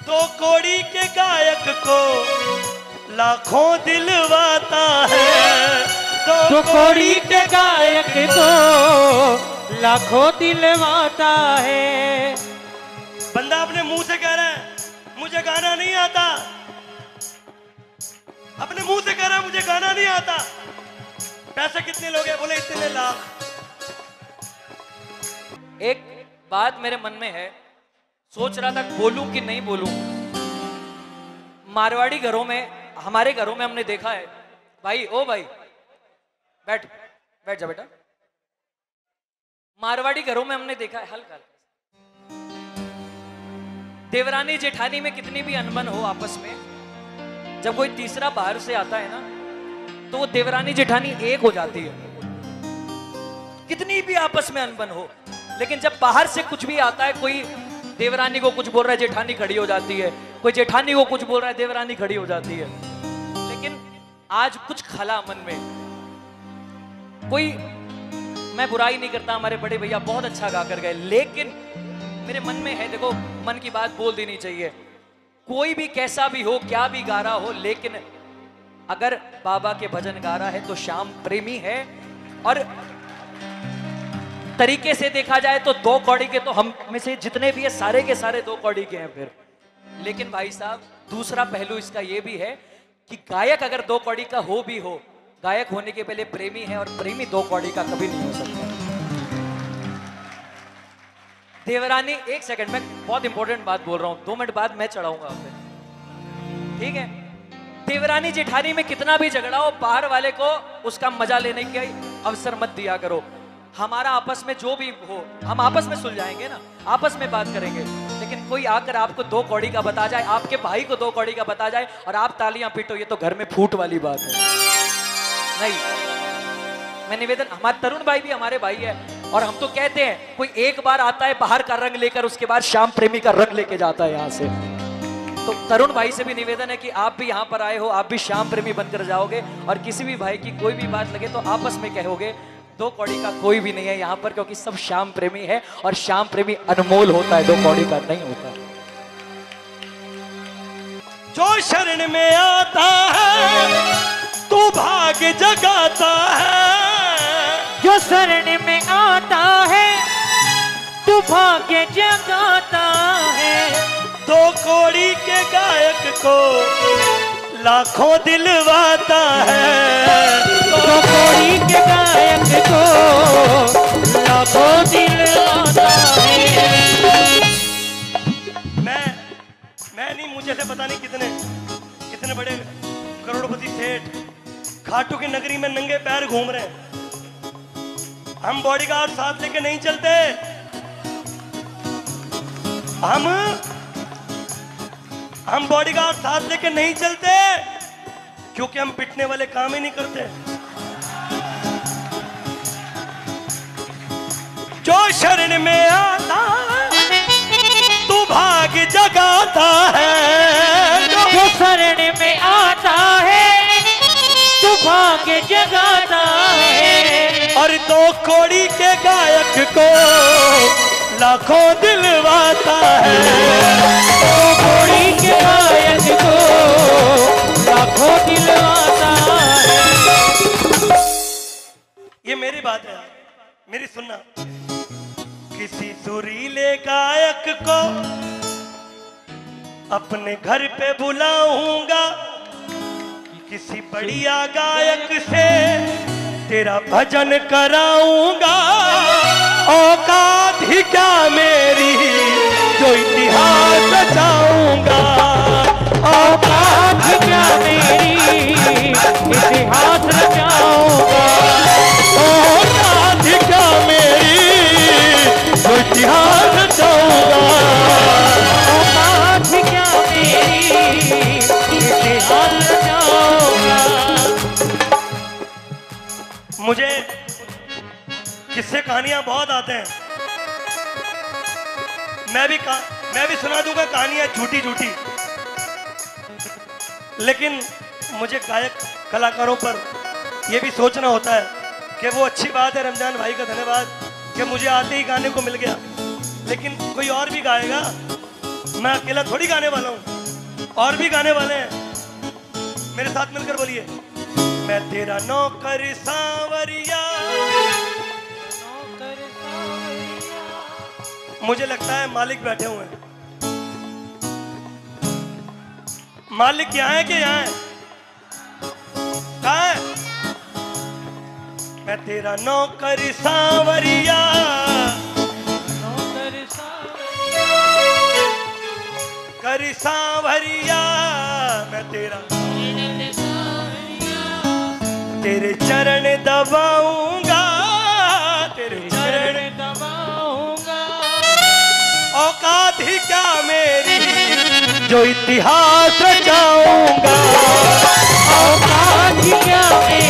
दो कौड़ी के गायक को लाखों दिलवाता है। दो कौड़ी के गायक को लाखों दिलवाता है। बंदा अपने मुंह से कह रहा है मुझे गाना नहीं आता, अपने मुंह से कह रहा है मुझे गाना नहीं आता। पैसे कितने लोगे? बोले इतने लाख। एक बात मेरे मन में है, सोच रहा था बोलूं कि नहीं बोलूं। मारवाड़ी घरों में, हमारे घरों में हमने देखा है, भाई ओ भाई बैठ बैठ जा बेटा। मारवाड़ी घरों में हमने देखा है, हल्का देवरानी जेठानी में कितनी भी अनबन हो आपस में, जब कोई तीसरा बाहर से आता है ना तो वो देवरानी जेठानी एक हो जाती है। कितनी भी आपस में अनबन हो, लेकिन जब बाहर से कुछ भी आता है, कोई देवरानी को कुछ बोल रहा है जेठानी खड़ी हो जाती है, कोई जेठानी को कुछ बोल रहा है देवरानी खड़ी हो जाती है। लेकिन आज कुछ खला मन में, कोई, मैं बुराई नहीं करता, हमारे बड़े भैया बहुत अच्छा गा कर गए, लेकिन मेरे मन में है, देखो मन की बात बोल देनी चाहिए। कोई भी कैसा भी हो, क्या भी गा रहा हो, लेकिन अगर बाबा के भजन गा रहा है तो श्याम प्रेमी है। और तरीके से देखा जाए तो दो कौड़ी के तो हम में से जितने भी है सारे के सारे दो कौड़ी के हैं फिर। लेकिन भाई साहब दूसरा पहलू इसका यह भी है कि गायक अगर दो कौड़ी का हो भी हो, गायक होने के पहले प्रेमी है, और प्रेमी दो कौड़ी का कभी नहीं हो सकता। देवरानी, एक सेकंड, मैं बहुत इंपॉर्टेंट बात बोल रहा हूं, 2 मिनट बाद मैं चढ़ाऊंगा आप पे, ठीक है? देवरानी जेठानी में कितना भी झगड़ा हो, बाहर वाले को उसका मजा लेने का अवसर मत दिया करो। हमारा आपस में जो भी हो, हम आपस में सुलझाएंगे ना, आपस में बात करेंगे। लेकिन कोई आकर आपको दो कौड़ी का बता जाए, आपके भाई को दो कौड़ी का बता जाए और आप तालियां पीटो, ये तो घर में फूट वाली बात है। नहीं, मैं निवेदन, हमारे तरुण भाई भी हमारे भाई है, और हम तो कहते हैं कोई एक बार आता है बाहर का रंग लेकर, उसके बाद श्याम प्रेमी का रंग लेके जाता है यहाँ से। तो तरुण भाई से भी निवेदन है कि आप भी यहाँ पर आए हो, आप भी श्याम प्रेमी बनकर जाओगे, और किसी भी भाई की कोई भी बात लगे तो आपस में कहोगे। दो कौड़ी का कोई भी नहीं है यहाँ पर, क्योंकि सब श्याम प्रेमी है, और श्याम प्रेमी अनमोल होता है, दो कौड़ी का नहीं होता। जो शरण में आता है तू भाग जगाता है। जो शरण में आता है तू भाग्य जगाता है। दो कौड़ी के गायक को लाखों दिलवाता है। दो कौड़ी के गायक को लाखों दिलवाता है। मैं नहीं, मुझे से पता नहीं कितने बड़े करोड़पति सेठ खाटू की नगरी में नंगे पैर घूम रहे हैं। हम बॉडीगार्ड साथ लेके नहीं चलते, हम बॉडीगार्ड साथ लेके नहीं चलते, क्योंकि हम पिटने वाले काम ही नहीं करते। जो शरण में आता तू भाग जगाता है। जो शरण में आता है तू भाग्य जगाता है। और दो कौड़ी के गायक को लाखों दिलवाता है। दो कौड़ी के गायक को लाखों दिलवाता है। ये मेरी बात है, मेरी सुनना। किसी सुरीले गायक को अपने घर पे बुलाऊंगा, किसी बढ़िया गायक से तेरा भजन कराऊंगा। औकात ही क्या मेरी जो इतिहास रचाऊंगा। औकात ही क्या मेरी इतिहास रचाऊंगा। औकात ही क्या मेरी जो इतिहास रचाऊंगा। औकात ही क्या मेरी इतिहास रचाऊंगा। मुझे किस्से कहानियां बहुत आते हैं, मैं भी सुना दूंगा कहानियां झूठी झूठी। लेकिन मुझे गायक कलाकारों पर यह भी सोचना होता है कि वो अच्छी बात है, रमजान भाई का धन्यवाद कि मुझे आते ही गाने को मिल गया, लेकिन कोई और भी गाएगा मैं अकेला थोड़ी गाने वाला हूँ, और भी गाने वाले हैं। मेरे साथ मिलकर बोलिए, मैं तेरा नौकर सांवरिया। मुझे लगता है मालिक बैठे हुए हैं। मालिक यहाँ है कि यहाँ है? कहाँ है? मैं तेरा नौकर सांवरिया, कर सांवरिया, मैं तेरा तेरे चरण दबाऊंगा, तेरे चरण दबाऊंगा। औकात ही क्या मेरी जो इतिहास रचाऊंगा। औकात ही क्या मेरी